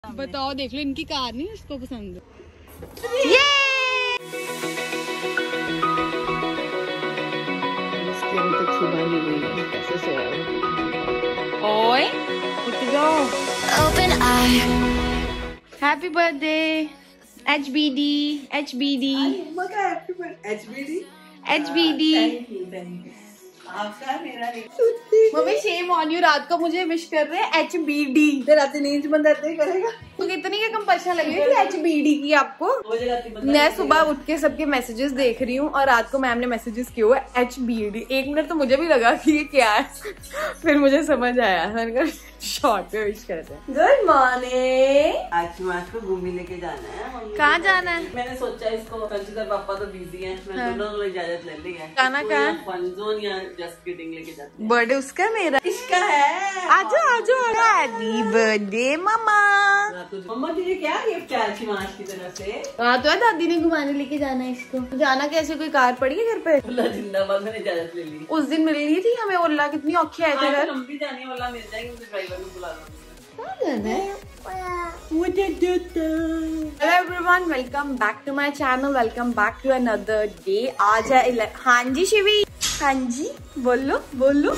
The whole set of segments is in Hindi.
बताओ, देख लो, इनकी कार नहीं इसको पसंद है। ओए उठ जाओ। हैप्पी बर्थडे HBD HBD आपका मेरा मम्मी शेम ऑन यू, रात को मुझे विश कर रहे हैं HBD। रात नींद बंद आते करेगा तो कितनी क्या कंपल्शन लगी थी HBD की आपको? मैं सुबह उठ के सबके मैसेजेस देख रही हूँ और रात को मैम ने मैसेजेस किए हुए HBD। 1 मिनट तो मुझे भी लगा कि ये क्या है, फिर मुझे समझ आया। मैंने शॉर्ट में विश करते हैं। Good morning. आज को घूमने लेके जाना है। कहाँ जाना है? मैंने सोचा इसको कंसिडर, पापा तो बिजी है, मैं दोनों को इजाजत ले लेंगे। जाना कहाँ है? फन जोन या जस्ट किडिंग लेके जाते हैं। बर्थडे उसका मेरा इसका है। आजो आजो। हैप्पी बर्थडे मम्मा। मम्मा तुझे क्या गिफ्ट है आज माश की तरफ से? हाँ तो है, दादी ने घुमाने लेके जाना है इसको। जाना कैसे? कोई कार पड़ी है घर पे? ओला जिंदाबाद, मैंने इजाजत ले ली। उस दिन मिल रही थी हमें ओला, कितनी औखी आए थे घर। हम भी जाने वाला मिल जाएंगे, मुझे ड्राइवर को बुला लूंगी। Hello everyone, welcome back to my channel, welcome back to another day. आज है हाँ जी शिवी, हाँ जी बोलो बोलो।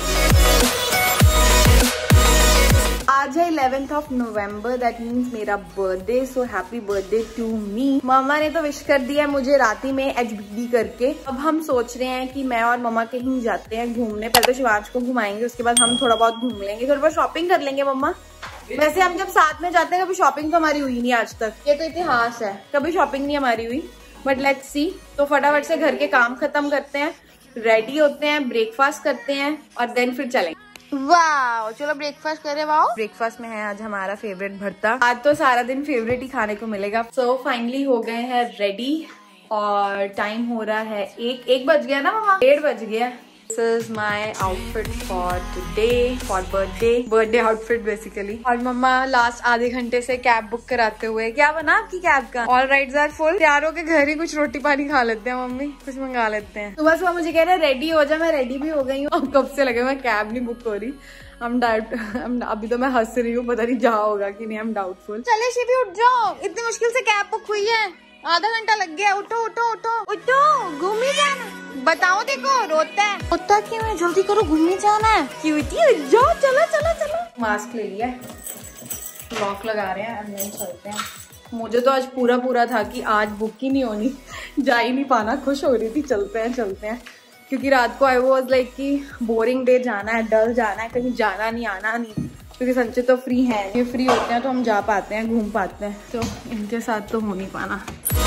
आज है 11th of November, that means मेरा birthday. So happy birthday to me. मामा ने तो विश कर दिया मुझे रात ही में HBD करके। अब हम सोच रहे हैं कि मैं और मामा कहीं जाते हैं घूमने। पहले तो शिवांश को घुमाएंगे, उसके बाद हम थोड़ा बहुत घूम लेंगे, थोड़ा बहुत शॉपिंग कर लेंगे। मम्मा वैसे हम जब साथ में जाते हैं कभी शॉपिंग तो हमारी हुई नहीं आज तक, ये तो इतिहास है, कभी शॉपिंग नहीं हमारी हुई। But let's see. तो फटाफट से घर के काम खत्म करते हैं, रेडी होते हैं, ब्रेकफास्ट करते हैं और देन फिर चलेंगे। वाह, चलो ब्रेकफास्ट करे। वाओ, ब्रेकफास्ट में है आज हमारा फेवरेट भरता। आज तो सारा दिन फेवरेट ही खाने को मिलेगा। सो फाइनली हो गए हैं रेडी और टाइम हो रहा है 1 बज गया ना मामा? 1:30 बज गया। This is my outfit for today, for birthday outfit basically। और मम्मा लास्ट आधे घंटे से कैब बुक कराते हुए, क्या बना आपकी कैब का? All rides are full. तैयार होके घर ही कुछ रोटी पानी खा लेते हैं मम्मी, कुछ मंगा लेते हैं। सुबह सुबह मुझे कह रहे हैं रेडी हो जा, मैं रेडी भी हो गई हूँ। अब कब से लगे मैं कैब नहीं बुक हो रही। अभी तो मैं हंस रही हूँ, पता नहीं जा होगा कि नहीं। हम डाउटफुल। चले शिवी उठ जाओ, इतनी मुश्किल से कैब बुक हुई है, आधा घंटा लग गया। उठो उठो उठो उठो, घूमी जाना। बताओ, देखो रोता है। रोता क्यों है? जल्दी करो, घूमी जाना है। क्यूटी उठ जाओ, चलो चलो चलो। मास्क ले लिया, लॉक लगा रहे हैं, अंदर चलते हैं। मुझे तो आज पूरा था कि आज बुक ही नहीं होनी, जा ही नहीं पाना। खुश हो रही थी, चलते हैं क्योंकि रात को आई वाज लाइक कि बोरिंग डे, जाना है, डल जाना है, कहीं जाना नहीं, आना नहीं। क्योंकि संचित तो फ्री है, ये फ्री होते हैं तो हम जा पाते हैं, घूम पाते हैं। तो इनके साथ तो हो नहीं पाना।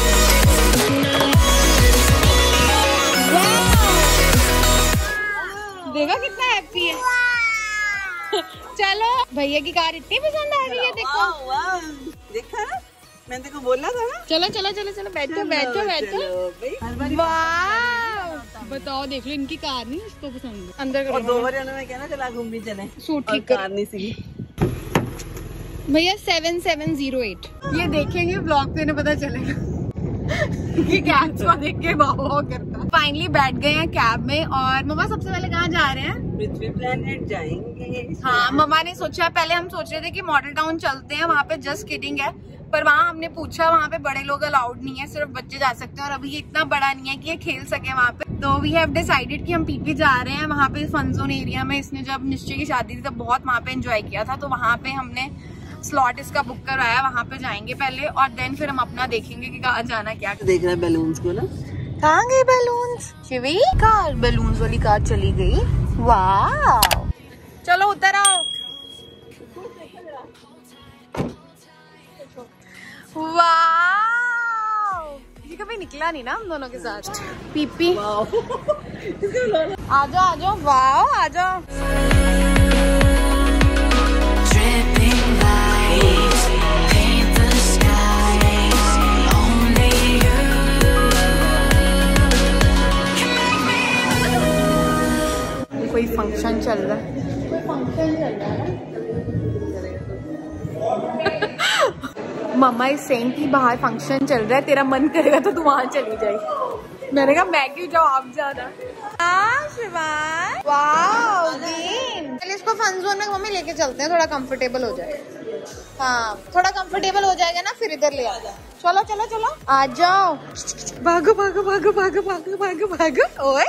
देखा कितना हैप्पी है। चलो, भैया की कार इतनी पसंद आ रही है, देखो। देखा, मैंने तेको बोला था ना। चलो चलो चलो चलो, बैठो बैठो बैठो। वाह, बताओ, देख लो, इनकी कार नहीं इसको पसंद है। अंदर करो। 2 बार में कहना चला घूम भी चले, सूट ठीक कार नहीं सी भैया। 7708 ये देखेंगे ब्लॉग पे, पता चलेगा कि कैब्स को देख के वाह करता है। फाइनली बैठ गए हैं कैब में। और मम्मा सबसे पहले कहाँ जा रहे हैं? पृथ्वी प्लेनेट जाएंगे। हाँ, मम्मा ने सोचा, पहले हम सोच रहे थे कि मॉडल टाउन चलते हैं, वहाँ पे जस्ट किडिंग है। पर वहाँ हमने पूछा, वहाँ पे बड़े लोग अलाउड नहीं है, सिर्फ बच्चे जा सकते हैं। और अभी ये इतना बड़ा नहीं है कि ये खेल सके वहाँ पे। तो वी हैव डिसाइडेड कि हम पीपी जा रहे हैं। वहाँ पे फन जोन एरिया में इसने जब निश्चय की शादी थी तब बहुत वहाँ पे एंजॉय किया था। तो वहाँ पे हमने स्लॉट इसका बुक करवाया, वहाँ पे जाएंगे पहले और देन फिर हम अपना देखेंगे कि कहाँ जाना, क्या देख रहा है। बैलून्स को ना, कहाँ गए बैलून्स? शिवी कार, बैलून्स वाली कार चली गई। वाह, चलो उतर आओ। वाह, ये कभी निकला नहीं ना हम दोनों के साथ। पीपी आ जाओ। वाह, आ जाओ। कोई फंक्शन चल रहा है, मम्मा इस सेम की बाहर फंक्शन चल रहा है, तेरा मन करेगा तो तू वहाँ चली जाए। मैंने कहा मैं क्यों जाऊँ, आप जाना। वाह, गेम। चलिए इसको फन जोन में मम्मी लेके चलते हैं, थोड़ा कंफर्टेबल हो जाए। हाँ थोड़ा कंफर्टेबल हो जाएगा ना, फिर इधर ले आ जा। चलो चलो चलो आ जाओ। भागो भागो भागो भागो भागो भागो भागो। ओए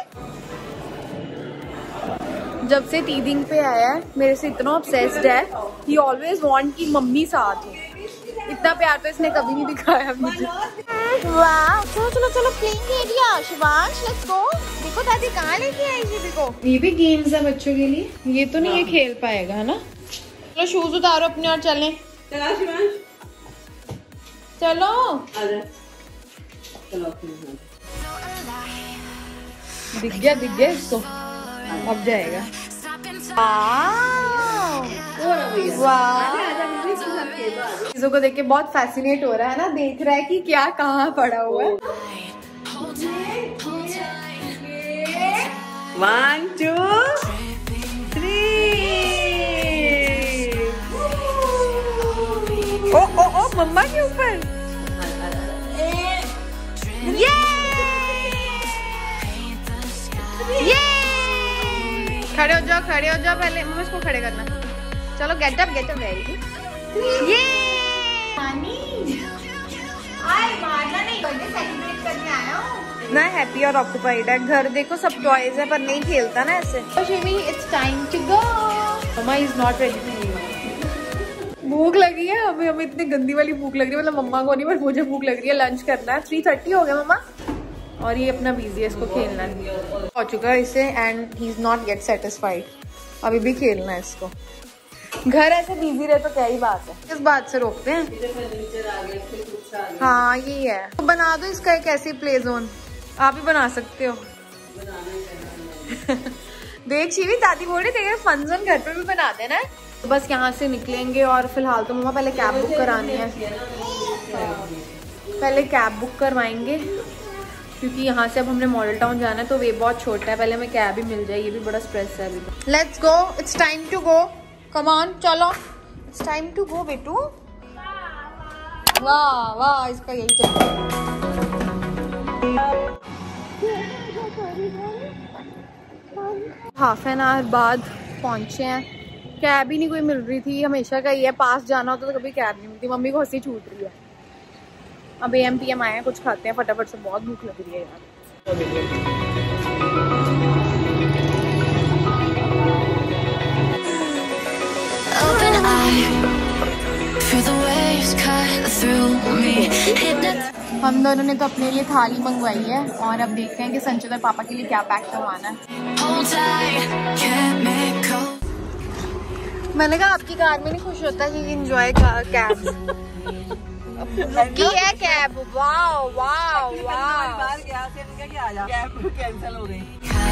जब से टीदिंग पे आया है मेरे से इतना ऑब्सेस्ड है, ही ऑलवेज वांट कि मम्मी साथ हो। इतना प्यार तो इसने कभी नहीं दिखाया मुझे। वाह चलो चलो चलो playing area. Shivansh let's go. देखो दादी कहाँ लेके आई है, देखो ये भी गेम्स है बच्चों के लिए। ये तो नहीं ये खेल पाएगा है ना। चलो शूज उतारो अपने और चलें। चला शिवांश चलो चलो। दिख गया इसको, अब जाएगा। चीजों को देख के बहुत फैसिनेट हो रहा है ना, देख रहा है कि क्या कहाँ पड़ा हुआ है। 1 2 3। ओ ओ ओ मम्मा के ऊपर। ये खड़े हो जाओ पहले मम्मा इसको खड़े करना। चलो गेट अप वेरी। ये मारना नहीं, बर्थडे सेलिब्रेट करने आया हूँ ना। हैप्पी और ऑक्यूपाइड है। घर देखो सब टॉयज है पर नहीं खेलता ना ऐसे। It's time to go. Mumma is not ready. भूख लगी है हमें इतनी गंदी वाली भूख लग रही है, मतलब मम्मा को नहीं पर मुझे भूख लग रही है। लंच करना है। 3:30 हो गया मम्मा, और ये अपना बिजी है, इसको खेलना हो चुका है इसे and he is not get satisfied. अभी भी खेलना है इसको। घर ऐसे बिजी रहे तो क्या ही बात है, किस बात से रोकते हैं। हाँ यही है। तो बना दो इसका एक ऐसी प्ले जोन, आप ही बना सकते हो। देख शिवी दादी बोल रही थी फन जोन घर पे भी बना देना। तो बस यहाँ से निकलेंगे और फिलहाल तो मम्मा पहले कैब बुक करानी है। पहले कैब बुक करवाएंगे क्योंकि यहाँ से अब हमने मॉडल टाउन जाना है तो वे बहुत छोटा है। पहले हमें कैब ही मिल जाए, ये भी बड़ा स्ट्रेस है अभी। Let's go, it's time to go. Come on चलो, इट्स टाइम टू गो बेटू। वाह वाह इसका यही चल। हाफ एन आवर बाद पहुंचे हैं। कैब ही नहीं कोई मिल रही थी, हमेशा का ही है पास जाना होता तो कभी कैब नहीं मिलती। मम्मी को हंसी छूट रही है। अब AM/PM आए हैं, कुछ खाते हैं फटाफट से, बहुत भूख लग रही है यार। हम दोनों ने तो अपने लिए थाली मंगवाई है और अब देखते हैं कि संचित और पापा के लिए क्या पैक करवाना है। मैंने कहा आपकी कार में नहीं खुश होता कि एंजॉय कैब की है कैब। Wow wow wow. बाहर गया थे इनका क्या आ जा, कैब कैंसिल हो गई।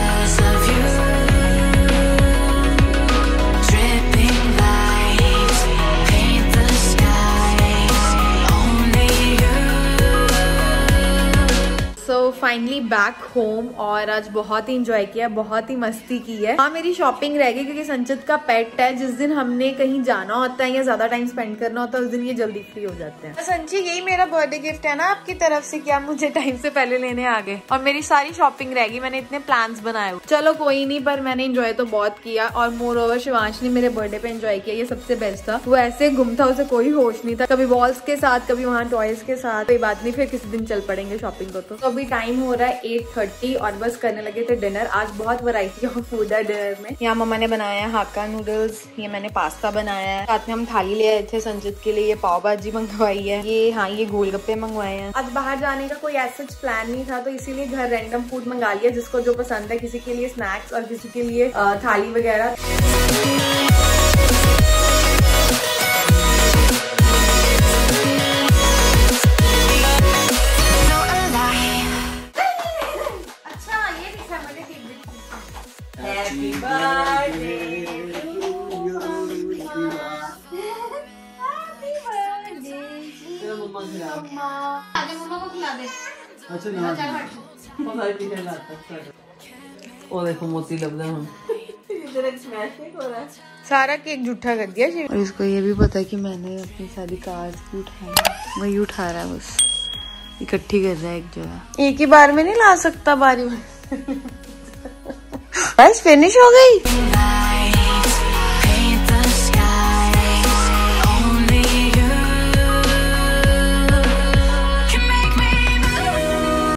सो फाइनली बैक होम और आज बहुत ही इंजॉय किया, बहुत ही मस्ती की है। हाँ मेरी शॉपिंग रह गई क्योंकि संचित का पेट है। जिस दिन हमने कहीं जाना होता है या ज्यादा टाइम स्पेंड करना होता है उस दिन ये जल्दी फ्री हो जाते हैं। संचित यही मेरा बर्थडे गिफ्ट है ना आपकी तरफ से, क्या मुझे टाइम से पहले लेने आ गए। और मेरी सारी शॉपिंग रह गई, मैंने इतने प्लान्स बनाए। चलो कोई नहीं, पर मैंने इंजॉय तो बहुत किया। और मोर ओवर शिवांश ने मेरे बर्थडे पे एंजॉय किया, ये सबसे बेस्ट था। वो ऐसे गुम था, उसे कोई होश नहीं था, कभी बॉल्स के साथ कभी वहाँ टॉयज के साथ। कोई बात नहीं, फिर किसी दिन चल पड़ेंगे शॉपिंग को। तो अभी टाइम हो रहा है 8:30 और बस करने लगे थे डिनर। आज बहुत वैरायटी ऑफ फूड है डिनर में। यहाँ मम्मा ने बनाया है हाक्का नूडल्स, ये मैंने पास्ता बनाया है। साथ में हम थाली ले आए थे संचित के लिए, ये पाव भाजी मंगवाई है, ये गोलगप्पे मंगवाए हैं। आज बाहर जाने का कोई ऐसा प्लान नहीं था तो इसीलिए घर रैंडम फूड मंगा लिया, जिसको जो पसंद है। किसी के लिए स्नैक्स और किसी के लिए थाली वगैरह। Happy birthday to you. Happy birthday. चलो मम्मा खिला। आगे मम्मा को खिला दे। अच्छा ना। मम्मा भी खिलाता है। ओ देखो मोती लग रहा है। इधर एक स्मैश केक हो रहा है। सारा केक झूठा कर दिया और इसको ये भी पता है कि मैंने अपनी सारी कार्स भी उठाई, वही उठा रहा है, बस इकट्ठी कर रहा है एक जगह। एक ही बार में नहीं ला सकता, बारी बस फिनिश हो गई।